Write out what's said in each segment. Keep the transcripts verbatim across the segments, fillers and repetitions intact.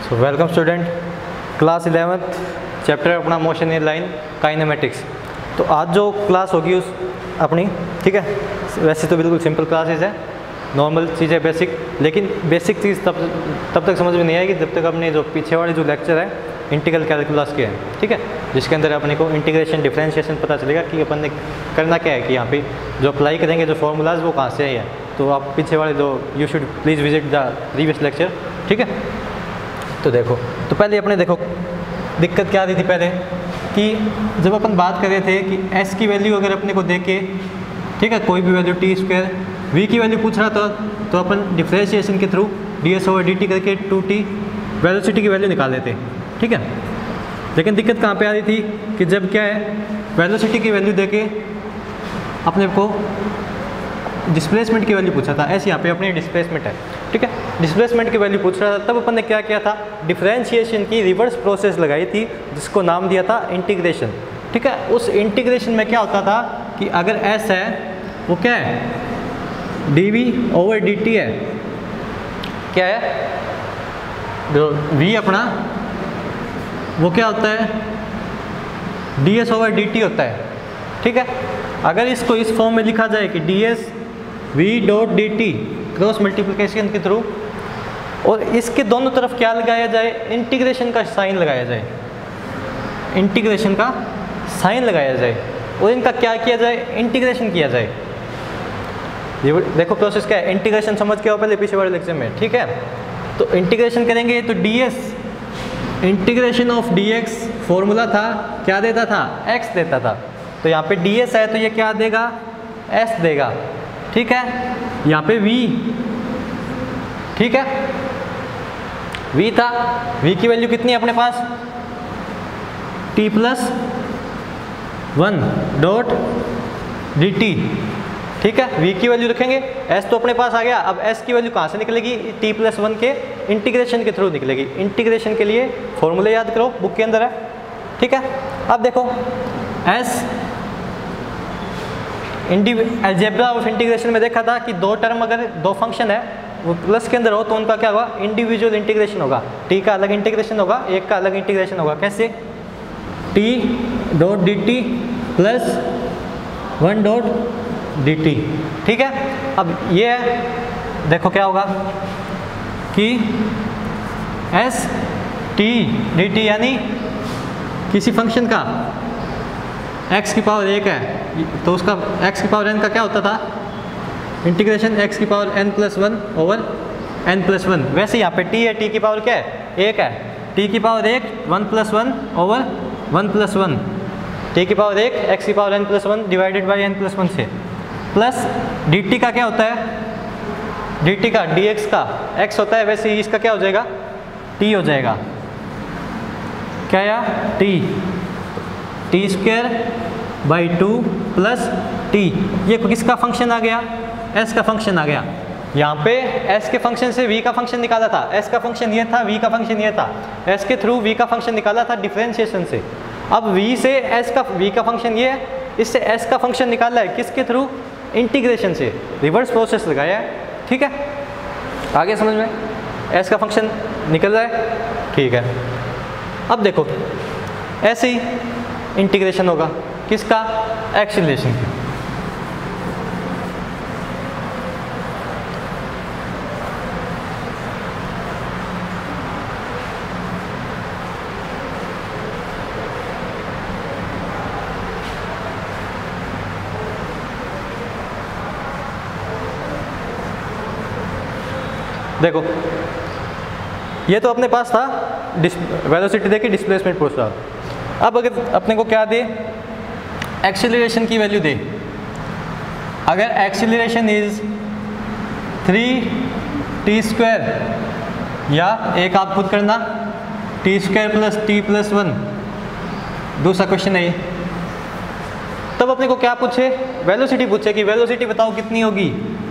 सो welcome student, class eleventh chapter अपना motion in line kinematics. तो आज जो क्लास होगी उस अपनी, ठीक है, वैसे तो बिल्कुल सिंपल क्लासेस है, नॉर्मल चीज़ें बेसिक, लेकिन बेसिक चीज़ तब तब तक समझ में नहीं आएगी जब तक अपने जो पीछे वाले जो लेक्चर है इंटीग्रल कैलकुलस के हैं, ठीक है, जिसके अंदर अपने को इंटीग्रेशन डिफरेंशिएशन पता चलेगा कि अपन ने करना क्या है, कि यहाँ पे जो अप्लाई करेंगे जो फॉर्मूलाज वो कहाँ से है। तो आप पीछे वाले जो you should please visit the previous lecture, ठीक है। तो देखो, तो पहले अपने देखो दिक्कत क्या आ रही थी पहले, कि जब अपन बात कर रहे थे कि s की वैल्यू अगर अपने को दे के, ठीक है, कोई भी वैल्यू टी स्क्वायर v की वैल्यू पूछ रहा था, तो अपन डिफरेंशिएशन के through D S over D T करके टू टी वेलोसिटी की वैल्यू निकाल लेते, ठीक है। लेकिन दिक्कत कहाँ पे आ रही थी कि जब क्या है वेलोसिटी की वैल्यू देके अपने को डिस्प्लेसमेंट की वैल्यू पूछा था, ऐसे यहाँ पे अपने डिस्प्लेसमेंट है, ठीक है, डिस्प्लेसमेंट की वैल्यू पूछ रहा था, तब अपन ने क्या किया था, डिफरेंशिएशन की रिवर्स प्रोसेस लगाई थी जिसको नाम दिया था इंटीग्रेशन, ठीक है। उस इंटीग्रेशन में क्या होता था कि अगर s है वो क्या है D we over D T है, क्या है जो v अपना वो क्या होता है D S over D T होता है, ठीक है। अगर इसको इस फॉर्म में लिखा जाए कि D S V dot D T cross multiplication के थ्रू, और इसके दोनों तरफ क्या लगाया जाए, इंटीग्रेशन का साइन लगाया जाए, इंटीग्रेशन का साइन लगाया जाए, और इनका क्या किया जाए, इंटीग्रेशन किया जाए। ये देखो प्रोसेस क्या है, इंटीग्रेशन समझ के आओ पहले पीछे वाले लेक्चर में, ठीक है। तो इंटीग्रेशन करेंगे तो D S integration of D X formula था, क्या देता था, x देता था। तो यहाँ पे ds है तो ये क्या देगा, s देगा, ठीक है। यहाँ पे v, ठीक है, v था, v की वैल्यू कितनी है अपने पास, t plus one dot D T, ठीक है। v की वैल्यू रखेंगे, s तो अपने पास आ गया, अब s की वैल्यू कहाँ से निकलेगी, t प्लस वन के इंटीग्रेशन के थ्रू निकलेगी। इंटीग्रेशन के लिए फॉर्मूले याद करो, बुक के अंदर है, ठीक है। अब देखो s अलजेब्रा ऑफ इंटीग्रेशन में देखा था कि दो टर्म अगर दो फंक्शन है वो प्लस के अंदर हो तो उनका क्या होगा, इंडिविजुअल इंटीग्रेशन होगा, t का अलग इंटीग्रेशन होगा, एक का अलग इंटीग्रेशन होगा। कैसे, t dot D T plus one dot D T, ठीक है। अब ये है, देखो क्या होगा कि s t डी टी यानी किसी फंक्शन का x की पावर एक है तो उसका x की पावर n का क्या होता था, इंटीग्रेशन x की power n plus one over n plus one. वैसे यहाँ पे t है, t की पावर क्या है, एक है, t की पावर एक one plus one over one plus one, t की पावर एक x की power n plus one divided by n plus one से, प्लस dt का क्या होता है, dt का dx का x होता है, वैसे ही इसका क्या हो जाएगा, t हो जाएगा, क्या या t, T square by two plus T, ये किसका फंक्शन आ गया, s का फंक्शन आ गया। यहाँ पे s के फंक्शन से v का फंक्शन निकाला था, s का फंक्शन ये था, v का फंक्शन ये था, s के थ्रू v का फंक्शन निकाला था डिफरेंशिएशन से। अब v से s का v का फंक्शन ये है, इससे s का फंक्शन निकाला है किसके थ्रू, इंटीग्रेशन से, रिवर्स प्रोसेस लगाया है, ठीक है। आगे समझ में, s का फंक्शन निकल रहा है, ठीक है। अब देखो ऐसे ही इंटीग्रेशन होगा किसका, एक्सीलरेशन की। देखो ये तो अपने पास था वेलोसिटी देके डिस्प्लेसमेंट पूछ रहा, अब अगर अपने को क्या दे, एक्सीलरेशन की वैल्यू दे, अगर acceleration is three T square, या एक आप खुद करना T square plus T plus one, दूसरा क्वेश्चन है ये। तब अपने को क्या पूछे, वेलोसिटी पूछे कि वेलोसिटी बताओ कितनी होगी,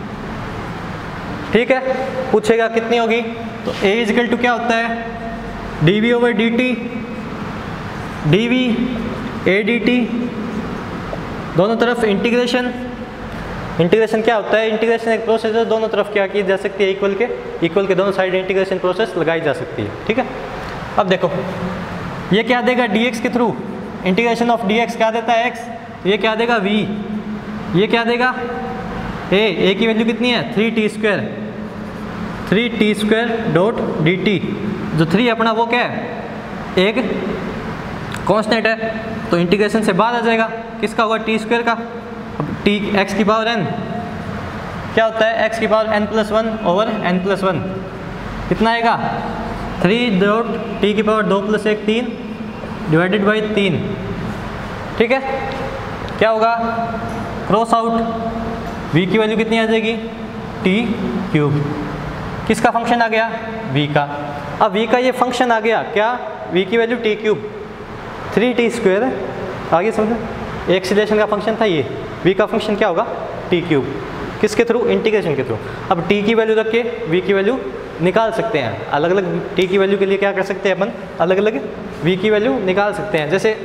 ठीक है, पूछेगा कितनी होगी। तो a इजिकल टू क्या होता है, D we over D T, D V A D T, दोनों तरफ इंटीग्रेशन, इंटीग्रेशन क्या होता है? इंटीग्रेशन एक प्रोसेस है, दोनों तरफ क्या की जा सकती है, इक्वल के इक्वल के दोनों साइड इंटीग्रेशन प्रोसेस लगाई जा सकती है। ठीक है, अब देखो ये क्या देगा dx के थ्रू, इंटीग्रेशन ऑफ dx क्या देता है x, ये क्या देगा v, ये क्या देगा a, a की वैल्यू कितनी है three T square, three T square dot D T, जो थ्री अपना वो क्या है एक कांस्टेंट है, तो इंटीग्रेशन से बाहर आ जाएगा, किसका होगा टी स्क्वायर का। अब टी एक्स की पावर एन क्या होता है, एक्स की power N plus one over N plus one, कितना आएगा थ्री डॉट टी की पावर दो प्लस एक तीन डिवाइडेड बाई तीन। ठीक है, क्या होगा क्रॉस आउट, v की वैल्यू कितनी आ जाएगी टी क्यूब, किसका फंक्शन आ गया v का। अब v का ये फंक्शन आ गया क्या, v की value T cube three T square है, आगे समझो एक्सीलरेशन का फंक्शन था ये, v का फंक्शन क्या होगा टी क्यूब, किसके थ्रू इंटीग्रेशन के थ्रू। अब t की वैल्यू रख के v की वैल्यू निकाल सकते हैं, अलग अलग t की वैल्यू के लिए क्या कर सकते हैं अपन, अलग अलग v की वैल्यू निकाल सकते हैं। जैसे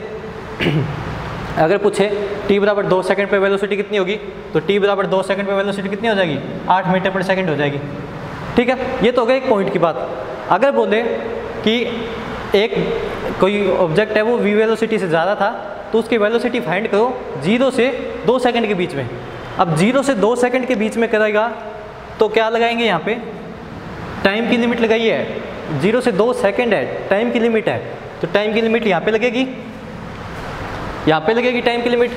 अगर पूछे t बराबर दो सेकंड पे वेलोसिटी कितनी होगी, तो t बराबर दो सेकंड पे वेलोसिटी कितनी हो जाएगी आठ मीटर पर सेकंड हो जाएगी। ठीक है, ये तो हो गया एक पॉइंट की बात। अगर बोले कि एक कोई ऑब्जेक्ट है वो v वेलोसिटी से ज़्यादा था, तो उसकी वेलोसिटी फाइंड करो जीरो से दो सेकंड के बीच में। अब जीरो से दो सेकंड के बीच में करेगा तो क्या लगाएंगे, यहाँ पे टाइम की लिमिट लगाई है, जीरो से दो सेकंड है टाइम की लिमिट है, तो टाइम की लिमिट यहाँ पे लगेगी, यहाँ पे लगेगी टाइम की लिमिट।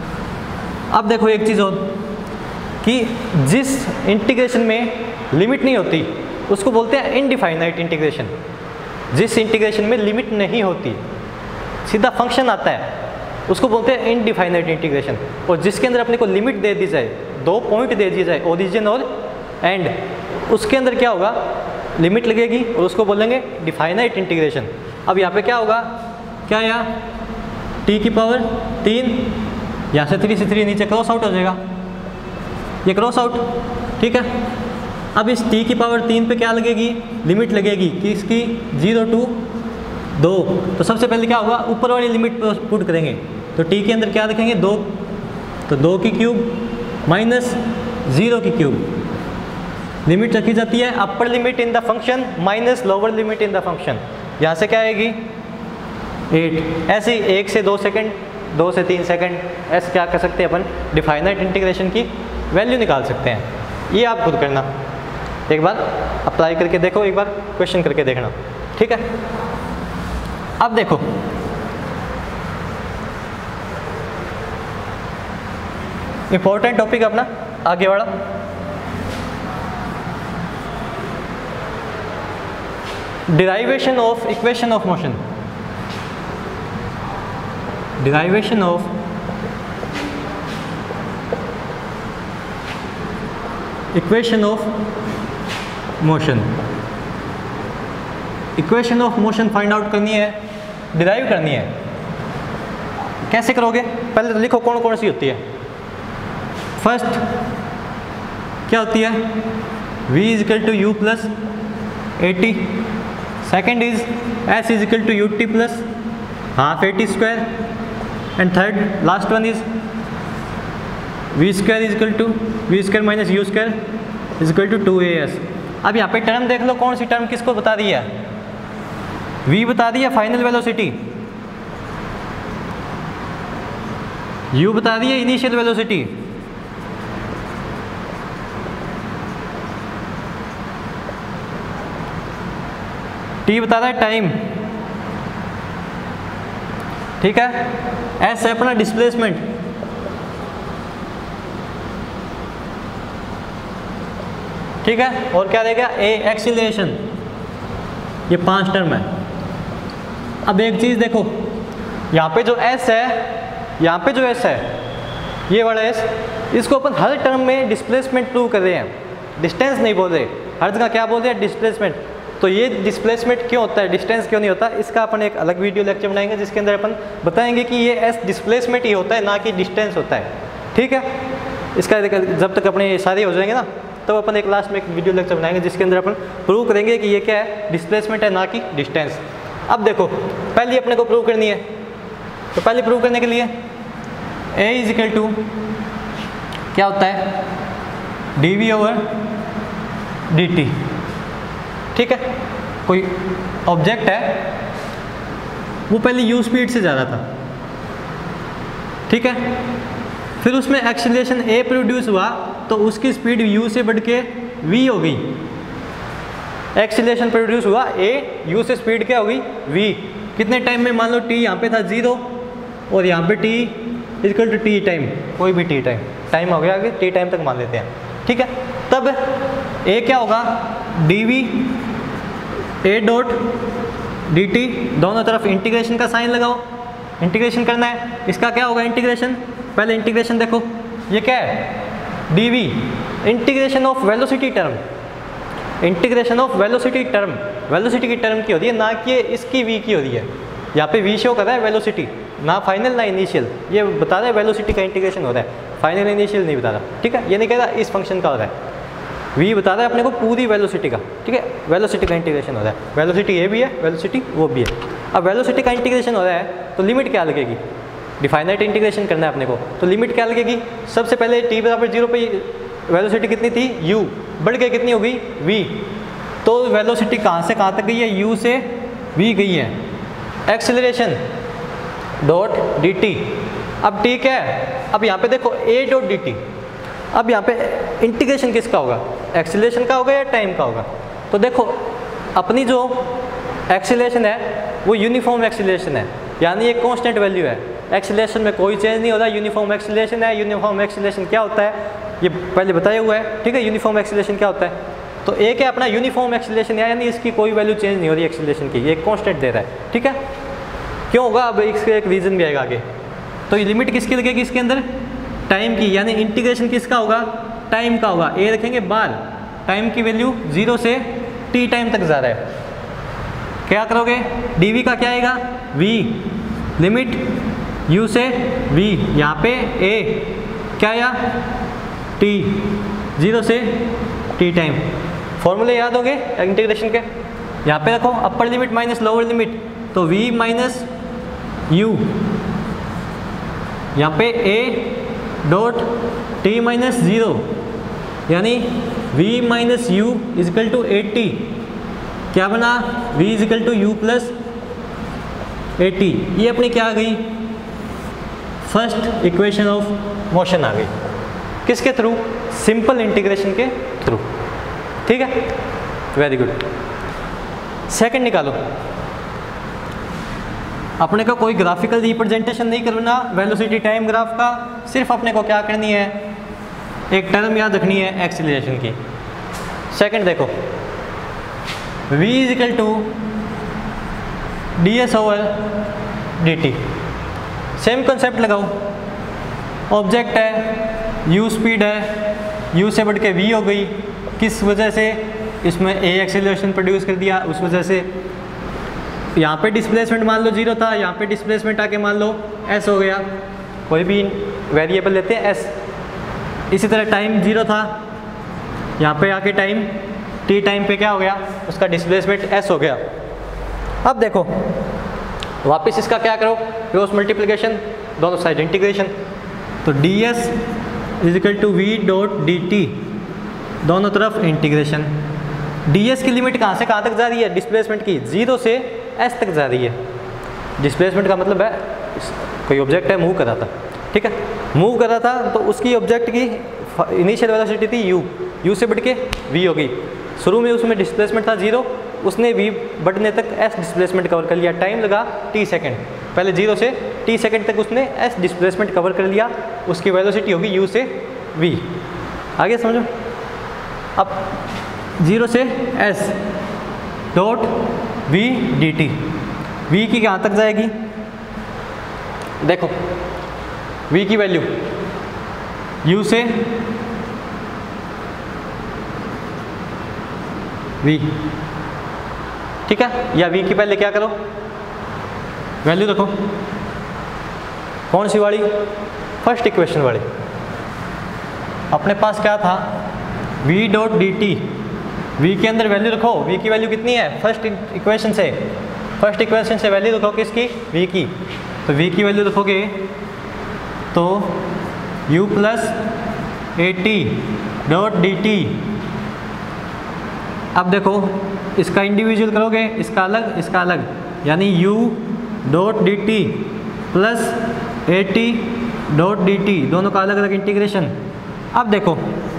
अब देखो एक चीज़ और कि जिस इंटीग्रेशन में लिमिट नहीं होती उसको बोलते हैं इनडिफाइनाइट इंटीग्रेशन, जिस इंटीग्रेशन में लिमिट नहीं होती सीधा फंक्शन आता है उसको बोलते हैं इनडिफाइनाइट इंटीग्रेशन, और जिसके अंदर अपने को लिमिट दे दी जाए, दो पॉइंट दे दिए जाए ओरिजिन और एंड, उसके अंदर क्या होगा लिमिट लगेगी और उसको बोलेंगे डिफाइनाइट इंटीग्रेशन। अब यहाँ पे क्या होगा, क्या यहाँ टी की पावर तीन, यहाँ से थ्री से थ्री नीचे क्रॉस आउट हो जाएगा, ये क्रॉस आउट। ठीक है, अब इस t की पावर तीन पे क्या लगेगी लिमिट लगेगी कि इसकी जीरो टू दो, तो सबसे पहले क्या होगा ऊपर वाली लिमिट पुट करेंगे, तो t के अंदर क्या रखेंगे दो, तो दो की क्यूब माइनस ज़ीरो की क्यूब, लिमिट रखी जाती है upper limit in the function minus lower limit in the function, यहाँ से क्या आएगी एट। ऐसे ही एक से दो सेकंड, दो से तीन सेकंड, ऐसे क्या कर सकते हैं अपन डिफाइनाइट इंटीग्रेशन की वैल्यू निकाल सकते हैं। ये आप खुद करना, एक बार अप्लाई करके देखो, एक बार क्वेश्चन करके देखना। ठीक है, अब देखो इंपॉर्टेंट टॉपिक अपना आगे वाला, derivation of equation of motion, derivation of equation of motion. Equation of motion find out करनी है, डिराइव करनी है। कैसे करोगे, पहले तो लिखो कौन कौन सी होती है। फर्स्ट क्या होती है v is equal to U plus A T, second is s is equal to U T plus half A T square, and third last one is V square is equal to we square minus you square is equal to two A S. अब यहाँ पे term देख लो, कौन सी term किसको बता रही है, v बता रही है फाइनल वेलोसिटी, u बता रही है इनिशियल वेलोसिटी, t बता रहा है टाइम। ठीक है, s है अपना डिस्प्लेसमेंट, ठीक है, और क्या रहेगा a एक्सीलरेशन। ये पांच टर्म है। अब एक चीज़ देखो, यहाँ पे जो s है, यहाँ पे जो s है, ये वाला s, इसको अपन हर टर्म में डिस्प्लेसमेंट प्रूव कर रहे हैं, डिस्टेंस नहीं बोल रहे, हर जगह क्या बोल रहे हैं डिस्प्लेसमेंट। तो ये डिस्प्लेसमेंट क्यों होता है, डिस्टेंस क्यों नहीं होता, इसका अपन एक अलग वीडियो लेक्चर बनाएंगे जिसके अंदर अपन बताएंगे कि ये एस डिस्प्लेसमेंट ही होता है, ना कि डिस्टेंस होता है। ठीक है, इसका जब तक अपने सारे हो जाएंगे ना, तब तो अपन एक लास्ट में एक वीडियो लेक्चर बनाएंगे जिसके अंदर अपन प्रूव करेंगे कि ये क्या है, डिस्प्लेसमेंट है ना कि डिस्टेंस। अब देखो पहले अपने को प्रूव करनी है, तो पहले प्रूव करने के लिए a इज इक्वल टू क्या होता है D we over D T. ठीक है, कोई ऑब्जेक्ट है वो पहले यू स्पीड से जा रहा था, ठीक है, फिर उसमें एक्सीलरेशन ए प्रोड्यूस हुआ तो उसकी स्पीड यू से बढ़ के वी हो गई। एक्सीलरेशन प्रोड्यूस हुआ ए, यू से स्पीड क्या हो गई वी। कितने टाइम में, मान लो टी यहाँ पे था जीरो और यहाँ पे T equal to T time, कोई भी टी टाइम, टाइम हो गया आगे टी टाइम तक मान लेते हैं, ठीक है। तब ए क्या होगा D V A dot D T, दोनों तरफ इंटीग्रेशन का साइन लगाओ, इंटीग्रेशन करना है। इसका क्या होगा इंटीग्रेशन, पहले इंटीग्रेशन देखो, ये क्या है D we, integration of velocity term, integration of velocity term, velocity की टर्म की होती है ना कि इसकी वी की होती है। यहाँ पे वी शो कर रहा है वेलोसिटी, ना फाइनल ना इनिशियल, ये बता रहा है वेलोसिटी का इंटीग्रेशन हो रहा है, फाइनल इनिशियल नहीं बता रहा, ठीक है। ये नहीं कह रहा इस फंक्शन का हो रहा है, वी बता रहा है अपने को पूरी वेलोसिटी का, ठीक है, वेलोसिटी का इंटीग्रेशन हो रहा है, वेलोसिटी ये भी है वेलोसिटी वो भी है। अब वेलोसिटी का इंटीग्रेशन हो रहा है तो लिमिट क्या लगेगी, डिफाइनाइट इंटीग्रेशन करना है अपने को, तो लिमिट क्या लगेगी, सबसे पहले टी बराबर जीरो पे वेलोसिटी कितनी थी यू, बढ़ के कितनी हो गई वी, तो वेलोसिटी कहाँ से कहाँ तक गई है, यू से वी गई है। एक्सेलरेशन डॉट डी टी, अब टी क्या है, अब यहाँ पे देखो ए डॉट डी टी, अब यहाँ पे इंटीग्रेशन किसका होगा, एक्सेलरेशन का होगा या टाइम का होगा। तो देखो अपनी जो एक्सेलरेशन है वो यूनिफॉर्म एक्सेलरेशन है, यानी एक कांस्टेंट वैल्यू है, एक्सेलरेशन में कोई चेंज नहीं होता, यूनिफॉर्म एक्सेलरेशन है। यूनिफॉर्म एक्सेलरेशन क्या होता है ये पहले बताया हुआ है, ठीक है। यूनिफॉर्म एक्सेलरेशन क्या होता है, तो एक है अपना यूनिफॉर्म एक्सेलरेशन, यानी इसकी कोई वैल्यू चेंज नहीं हो रही एक्सेलरेशन की, ये एक कांस्टेंट दे रहा है, ठीक है। क्यों होगा, अब इसका एक रीज़न भी आएगा आगे। तो ये लिमिट किसकी लगेगी इसके अंदर, टाइम की, यानी इंटीग्रेशन किसका होगा, टाइम का होगा। ए रखेंगे बार, टाइम की वैल्यू जीरो से टी टाइम तक जा रहा है, क्या करोगे डी का क्या आएगा वी, लिमिट यू से वी, यहाँ पे ए क्या आया टी, जीरो से टी टाइम। फॉर्मूले याद होंगे इंटीग्रेशन के, यहाँ पे रखो upper limit minus lower limit, तो v माइनस यू, यहाँ पे a dot T minus zero, यानी v minus U equal to A T, क्या बना v equal to U plus A T. ये अपनी क्या आ गई, फर्स्ट इक्वेशन ऑफ मोशन आ गई, किसके थ्रू, सिंपल इंटीग्रेशन के थ्रू, ठीक है। Very good. सेकंड निकालो, अपने को कोई ग्राफिकल रिप्रेजेंटेशन नहीं करना वेलोसिटी टाइम ग्राफ का, सिर्फ अपने को क्या करनी है, एक टर्म याद रखनी है एक्सीलरेशन की। सेकंड देखो, v is equal to D S over D T, same concept लगाओ, ऑब्जेक्ट है, u स्पीड है, u से बढ़ के v हो गई, किस वजह से, इसमें a एक्सीलरेशन प्रोड्यूस कर दिया, उस वजह से। यहाँ पे डिस्प्लेसमेंट मान लो जीरो था, यहाँ पे डिस्प्लेसमेंट आके मान लो s हो गया, कोई भी वेरिएबल लेते हैं s। इसी तरह टाइम जीरो था, यहाँ पे आके टाइम t टाइम पे क्या हो गया, उसका डिस्प्लेसमेंट s हो गया। अब देखो वापस इसका क्या करो, क्रॉस मल्टीप्लिकेशन, दोनों साइड इंटीग्रेशन, तो D S is equal to V dot D T, दोनों तरफ इंटीग्रेशन। ds की लिमिट कहाँ से कहाँ तक जा रही है, डिस्प्लेसमेंट की, जीरो से s तक जा रही है। डिस्प्लेसमेंट का मतलब है कोई ऑब्जेक्ट है मूव कर रहा था, ठीक है, मूव कर रहा था तो उसकी ऑब्जेक्ट की इनिशियल वेलोसिटी थी u, u से बढ़ के v हो गई। शुरू में उसमें डिस्प्लेसमेंट था जीरो, उसने v बढ़ने तक s डिस्प्लेसमेंट कवर कर लिया, टाइम लगा t सेकेंड, पहले जीरो से t सेकेंड तक उसने s डिस्प्लेसमेंट कवर कर लिया, उसकी वेलोसिटी होगी u से v। आगे समझो, अब जीरो से s dot v d t, v की कहाँ तक जाएगी, देखो v की वैल्यू u से v, ठीक है, या v की पहले क्या करो वैल्यू रखो, कौन सी वाली, फर्स्ट इक्वेशन वाली। अपने पास क्या था v dot D t, v के अंदर वैल्यू रखो, v की वैल्यू कितनी है, फर्स्ट इक्वेशन से, फर्स्ट इक्वेशन से वैल्यू रखो किसकी, v की, तो v की वैल्यू रखोगे तो u प्लस ए टी डॉट डी टी। अब देखो इसका इंडिविजुअल करोगे, इसका अलग इसका अलग, यानी u dot D T plus ए टी डॉट डी टी, दोनों का अलग अलग इंटीग्रेशन। अब देखो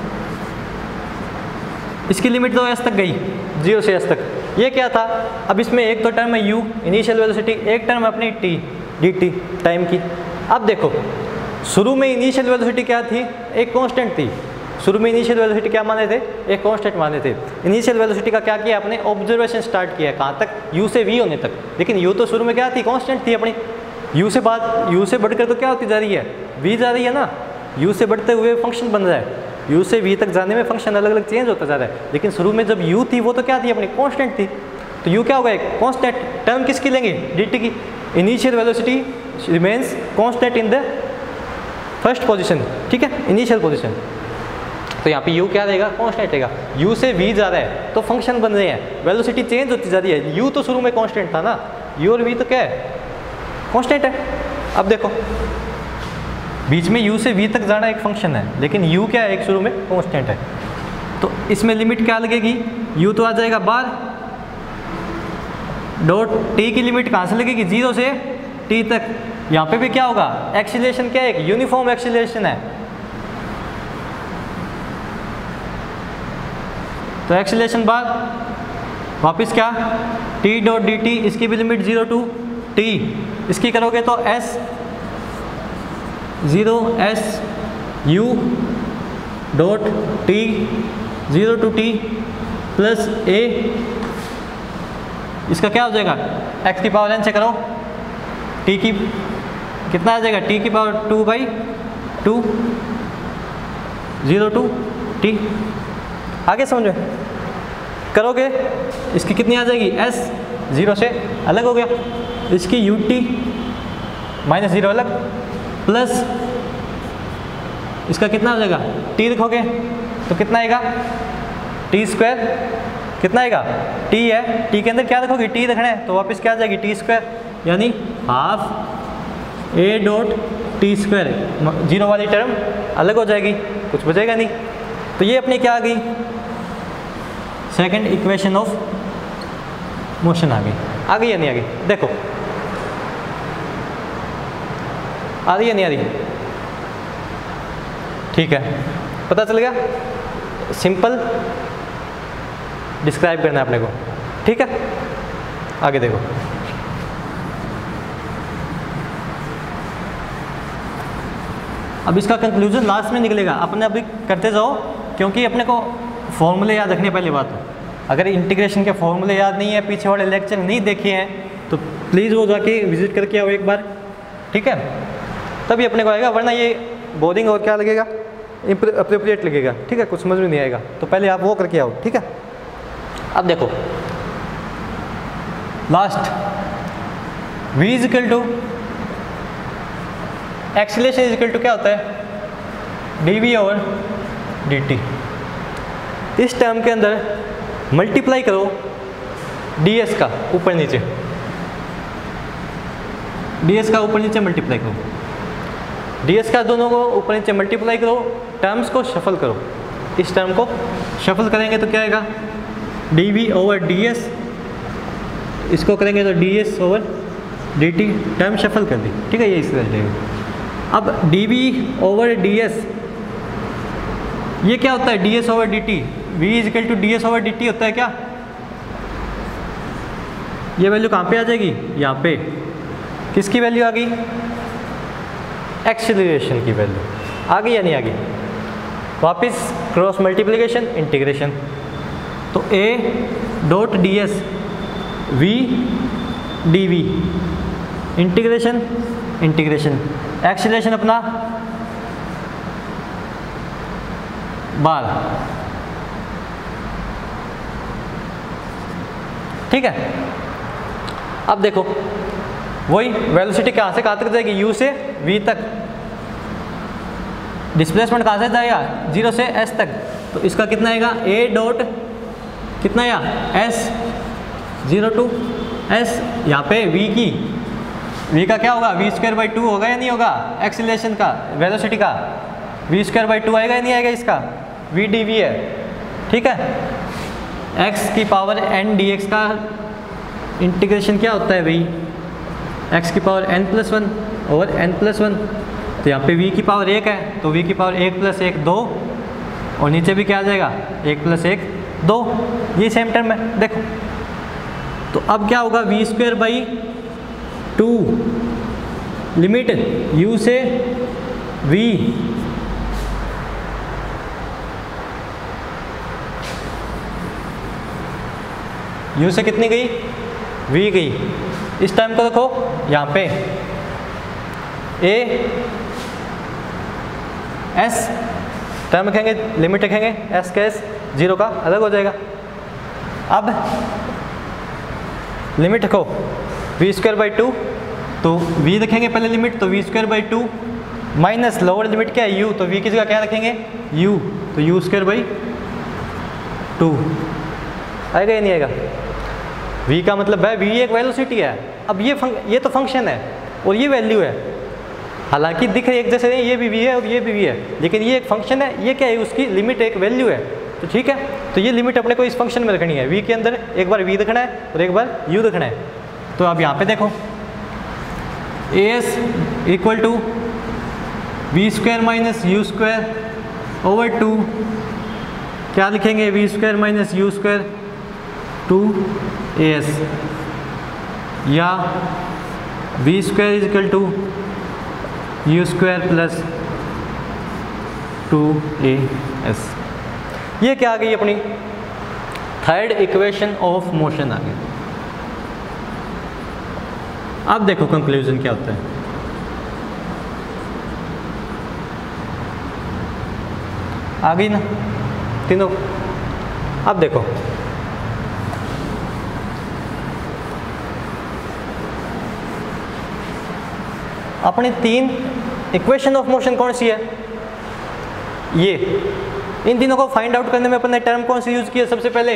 इसकी लिमिट तो एस तक गई, जीरो से एस तक। ये क्या था, अब इसमें एक तो टर्म है u इनिशियल वेलोसिटी, एक टर्म है अपनी t डी टी टाइम की। अब देखो शुरू में इनिशियल वेलोसिटी क्या थी, एक कांस्टेंट थी। शुरू में इनिशियल वेलोसिटी क्या माने थे, एक कांस्टेंट माने थे। इनिशियल वेलोसिटी का क्या किया आपने, ऑब्जर्वेशन स्टार्ट किया कहाँ तक, u से v होने तक। लेकिन u तो शुरू में क्या थी, कांस्टेंट थी अपनी। u से बाद u से बढ़कर तो क्या होती जा रही है, v जा रही है ना। u से बढ़ते हुए फंक्शन बन रहा है, u से v तक जाने में फंक्शन अलग अलग चेंज होता जा रहा है। लेकिन शुरू में जब u थी वो तो क्या थी अपनी, कांस्टेंट थी। तो u क्या होगा, एक कांस्टेंट टर्म किसकी लेंगे, dt की। Initial velocity remains constant in the first position, ठीक है, इनिशियल पोजीशन। तो यहाँ पे u क्या रहेगा, कांस्टेंट रहेगा। u से v जा रहा है तो फंक्शन बन रहे हैं, वेलोसिटी चेंज होती जा रही है। u तो शुरू में कांस्टेंट था ना, u और v तो क्या है, कांस्टेंट है। अब देखो बीच में u से v तक जाना एक फंक्शन है, लेकिन u क्या है, एक शुरू में कांस्टेंट है। तो इसमें लिमिट क्या लगेगी, u तो आ जाएगा बार, डॉट t की लिमिट कहाँ से लगेगी, जीरो से t तक। यहाँ पे भी क्या होगा, एक्सीलरेशन क्या है, एक यूनिफॉर्म एक्सीलरेशन है। तो एक्सीलरेशन बार वापस क्या, t डॉट डी टी, इसकी भी लिमिट जीरो टू t, इसकी करोगे तो s zero s u dot t zero to t plus a, इसका क्या हो जाएगा, x की पावर n से करो, t की कितना आ जाएगा, t की power two by two zero to t. आगे समझो, करोगे इसकी कितनी आ जाएगी, s जीरो से अलग हो गया, इसकी यू टी माइनस जीरो अलग, प्लस इसका कितना हो जाएगा, t रखोगे तो कितना आएगा, टी स्क्वायर कितना आएगा, t है, t के अंदर क्या रखोगे, t रखना है तो वापस क्या आ जाएगी, टी स्क्वायर, यानी half a dot t square. जीरो वाली टर्म अलग हो जाएगी, कुछ बचेगा नहीं। तो ये अपनी क्या आ गई, सेकंड इक्वेशन ऑफ मोशन आ गई। आ गई या नहीं आ गई, देखो आ रही है नहीं आ रही, ठीक है, पता चल गया। सिंपल डिस्क्राइब करना है अपने को, ठीक है। आगे देखो, अब इसका कंक्लूजन लास्ट में निकलेगा, अपने अभी करते जाओ, क्योंकि अपने को फॉर्मूले याद रखने पहली बात। अगर इंटीग्रेशन के फॉर्मूले याद नहीं है, पीछे वाले लेक्चर नहीं देखे हैं, तो प्लीज़ वो जाके विजिट करके आओ एक बार, ठीक है, तभी अपने को आएगा, वरना ये बोरिंग और क्या लगेगा, अप्रोप्रिएट लगेगा, ठीक है, कुछ समझ में नहीं आएगा। तो पहले आप वो करके आओ, ठीक है। अब देखो last, v is equal to acceleration is equal to क्या होता है, dv ओवर dt। इस टर्म के अंदर मल्टीप्लाई करो ds का ऊपर नीचे, ds का ऊपर नीचे मल्टीप्लाई करो, ds का दोनों को ऊपर नीचे मल्टीप्लाई करो, टर्म्स को शफल करो। इस टर्म को शफल करेंगे तो क्या आएगा, dv ओवर ds, इसको करेंगे तो ds over dt, term shuffle कर दी, ठीक है, ये इस तरह जाएगा। अब dv ओवर ds, ये क्या होता है, ds over dt, v is equal to ds over dt होता है क्या, ये वैल्यू कहाँ पे आ जाएगी, यहाँ पे किसकी वैल्यू आ गई, एक्सीलरेशन की वैल्यू आ गई या नहीं आ गई। वापस क्रॉस मल्टीप्लिकेशन इंटीग्रेशन, तो a dot d S v d we, integration integration, acceleration अपना बार, ठीक है। अब देखो वही वेलोसिटी कहाँ से कहाँ तक जाएगी, u से v तक, डिस्प्लेसमेंट कहाँ से जाएगा, जीरो से s तक। तो इसका कितना आएगा, a डॉट कितना आया, s जीरो टू s, यहाँ पे v की v का क्या होगा, v स्क्वायर बाई टू होगा या नहीं होगा, एक्सीलरेशन का, वेलोसिटी का, वी स्क्वायर बाई टू आएगा या नहीं आएगा, इसका वी डी वी है, ठीक है। एक्स की पावर एन डी एक्स का इंटीग्रेशन क्या होता है भाई, एक्स की power N plus one over N plus one. तो यहाँ पे v की पावर एक है तो v की पावर एक प्लस एक दो, और नीचे भी क्या आ जाएगा, एक प्लस एक दो, ये सेम टर्म है देखो। तो अब क्या होगा, v square by two limit u से v, u से कितनी गई, v गई। इस टाइम को देखो यहाँ पे a s टर्म रखेंगे, लिमिट रखेंगे, s का s जीरो का अलग हो जाएगा। अब लिमिट रखो वी स्क्वायर बाई टू, तो v रखेंगे पहले लिमिट, तो v square by two minus lower limit क्या है u, तो v की जगह क्या रखेंगे u, तो u स्क्वायर बाई टू आएगा या नहीं आएगा। v का मतलब है v एक वेलोसिटी है। अब ये फंक, ये तो फंक्शन है और ये वैल्यू है, हालांकि दिख रहे एक जैसे नहीं, ये भी v है और ये भी v है, लेकिन ये एक फंक्शन है, ये क्या है, उसकी लिमिट एक वैल्यू है। तो ठीक है, तो ये लिमिट अपने को इस फंक्शन में रखनी है, v के अंदर एक बार v रखना है और एक बार u रखना है। तो अब यहाँ पे देखो a s equal to we square minus you square over two, क्या लिखेंगे, v square minus you square two A s, या v square is equal to u square plus two A s. ये क्या आ गई अपनी थर्ड इक्वेशन ऑफ मोशन आ गई। अब देखो कंक्लूजन क्या होता है। आ गई ना तीनों। अब देखो अपनी तीन इक्वेशन ऑफ मोशन कौन सी है, ये, इन तीनों को फाइंड आउट करने में अपन ने टर्म कौन सी यूज किया, सबसे पहले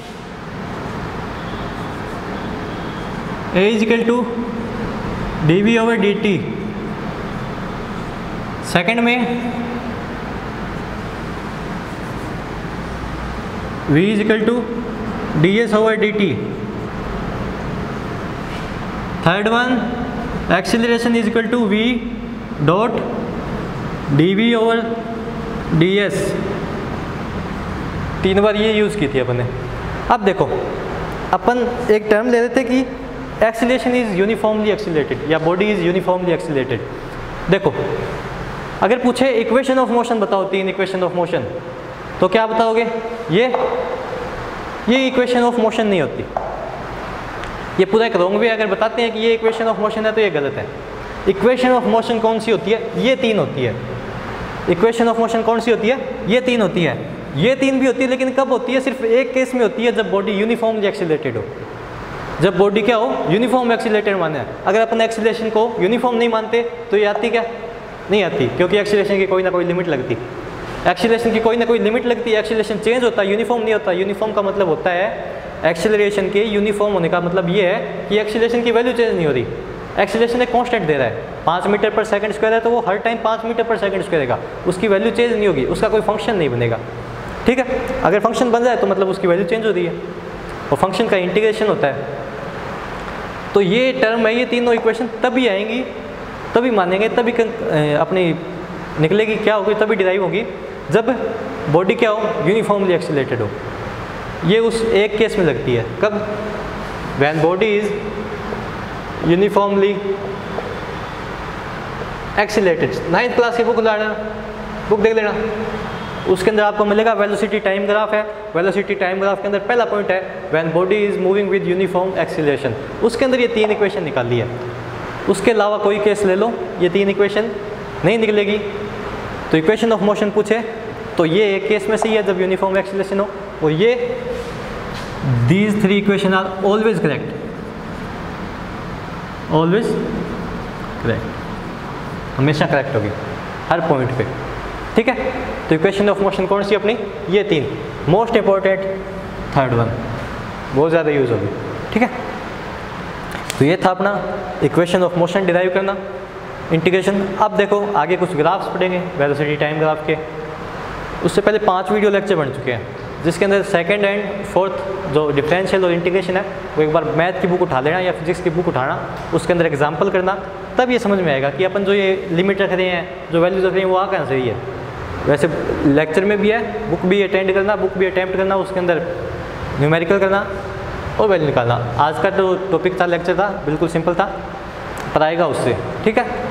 a is equal to d we over D t, second में v is equal to D S over D t, third one acceleration is equal to v dot d we over d s, तीन बार ये use की थी अपन ने। अब देखो अपन एक टर्म ले लेते कि एक्सीलरेशन इज यूनिफॉर्मली एक्सीलरेटेड या बॉडी इज यूनिफॉर्मली एक्सीलरेटेड। देखो अगर पूछे इक्वेशन ऑफ मोशन बताओ, तीन इक्वेशन ऑफ मोशन, तो क्या बताओगे, ये ये इक्वेशन ऑफ मोशन नहीं होती, ये पूरा एक रॉन्ग वे अगर बताते हैं कि ये इक्वेशन ऑफ मोशन है तो ये गलत है। इक्वेशन ऑफ मोशन कौन सी होती है, ये तीन होती है। इक्वेशन ऑफ मोशन कौन सी होती है, ये तीन होती है। ये तीन भी होती है लेकिन कब होती है, सिर्फ एक केस में होती है, जब बॉडी यूनिफॉर्मली एक्सीलरेटेड हो, जब बॉडी क्या हो, यूनिफॉर्म एक्सीलरेटेड माने है। अगर अपन एक्सीलरेशन को यूनिफॉर्म नहीं मानते तो ये आती क्या, नहीं आती, क्योंकि एक्सीलरेशन की कोई ना कोई लिमिट लगती, एक्सीलरेशन की कोई ना कोई लिमिट लगती है। एक्सीलरेशन चेंज होता है, यूनिफॉर्म नहीं होता। यूनिफॉर्म का मतलब होता है, एक्सीलरेशन के यूनिफॉर्म होने का मतलब ये है कि एक्सीलरेशन की वैल्यू चेंज नहीं हो रही, एक्सीलरेशन एक कांस्टेंट दे रहा है, पाँच मीटर पर सेकंड स्क्वायर है तो वो हर टाइम पाँच मीटर पर सेकंड स्क्वायर रहेगा, उसकी वैल्यू चेंज नहीं होगी, उसका कोई फंक्शन नहीं बनेगा। ठीक है, अगर फंक्शन बन जाए तो मतलब उसकी वैल्यू चेंज हो रही है और फंक्शन का इंटीग्रेशन होता है। तो ये टर्म है, ये तीनों इक्वेशन तभी आएंगी, तभी मानेंगे, तभी अपनी निकलेगी, क्या होगी, तभी डिराइव होगी जब बॉडी क्या हो, यूनिफॉर्मली एक्सीलरेटेड हो। ये उस एक केस में लगती है, कब, when body is uniformly accelerated. Ninth class की बुक लाना, बुक देख लेना, उसके अंदर आपको मिलेगा वेलोसिटी टाइम ग्राफ है। वेलोसिटी टाइम ग्राफ के अंदर पहला पॉइंट है when body is moving with uniform acceleration, उसके अंदर ये तीन इक्वेशन निकाली है। उसके अलावा कोई केस ले लो, ये तीन इक्वेशन नहीं निकलेगी। तो इक्वेशन ऑफ मोशन पूछे तो ये एक केस में से ही है जब यूनिफॉर्म एक्सीलरेशन हो, और ये these three equations are always correct, always correct, हमेशा करेक्ट होगी हर पॉइंट पे। ठीक है, तो इक्वेशन ऑफ मोशन कौन सी अपनी, ये तीन। मोस्ट इंपॉर्टेंट थर्ड वन, बहुत ज़्यादा यूज़ होगी। ठीक है, तो ये था अपना इक्वेशन ऑफ मोशन डिराइव करना। इंटीग्रेशन। अब देखो आगे कुछ ग्राफ्स पढ़ेंगे, वेलोसिटी टाइम ग्राफ के। उससे पहले पांच वीडियो लेक्चर बन चुके हैं, जिसके अंदर सेकंड एंड फोर्थ जो डिफरेंशियल और इंटीग्रेशन है वो एक बार मैथ की बुक उठा लेना या फिजिक्स की बुक उठाना, उसके अंदर एग्जाम्पल करना, तब ये समझ में आएगा कि अपन जो ये लिमिट रख रहे हैं, जो वैल्यूज रख रहे हैं, वो आ कहाँ से रही है। वैसे लेक्चर में भी है, बुक भी अटेंड करना, बुक भी अटैम्प्ट करना, उसके अंदर न्यूमेरिकल करना और वैल्यू निकालना। आज का जो टॉपिक था, लेक्चर था, बिल्कुल सिंपल था, पर आएगा उससे, ठीक है।